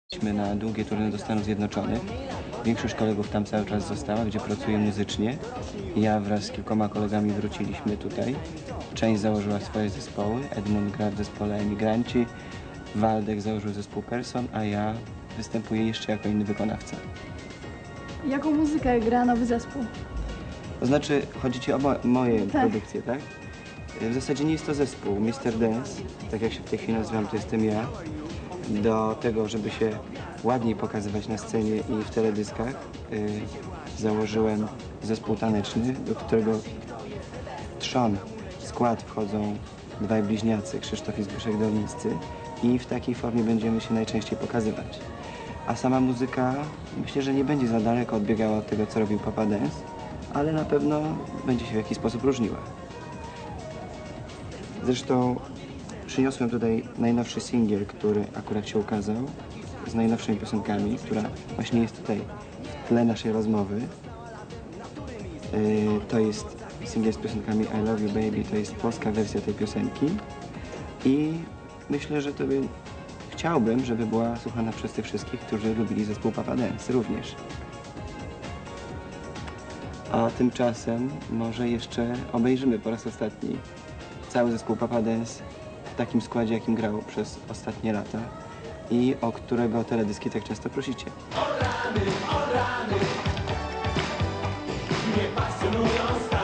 Na długie turne do Stanów Zjednoczonych. Większość kolegów tam cały czas została, gdzie pracuję muzycznie. Ja wraz z kilkoma kolegami wróciliśmy tutaj. Część założyła swoje zespoły. Edmund gra w zespole Emigranci, Waldek założył zespół Person, a ja występuję jeszcze jako inny wykonawca. Jaką muzykę gra nowy zespół? To znaczy, chodzi ci o moje produkcje, tak? W zasadzie nie jest to zespół. Mr. Dance, tak jak się w tej chwili nazywam, to jestem ja. Do tego, żeby się ładniej pokazywać na scenie i w teledyskach, założyłem zespół taneczny, do którego trzon, skład wchodzą dwaj bliźniacy, Krzysztof i Zbyszek Dolińscy, i w takiej formie będziemy się najczęściej pokazywać. A sama muzyka, myślę, że nie będzie za daleko odbiegała od tego, co robił Papa Dance, ale na pewno będzie się w jakiś sposób różniła. Zresztą przyniosłem tutaj najnowszy singiel, który akurat się ukazał, z najnowszymi piosenkami, która właśnie jest tutaj w tle naszej rozmowy. To jest singiel z piosenkami I Love You Baby, to jest polska wersja tej piosenki i myślę, że chciałbym, żeby była słuchana przez tych wszystkich, którzy lubili zespół Papa Dance również. A tymczasem może jeszcze obejrzymy po raz ostatni cały zespół Papa Dance w takim składzie, jakim grał przez ostatnie lata i o którego teledyski tak często prosicie. O rany, nie pasjonują.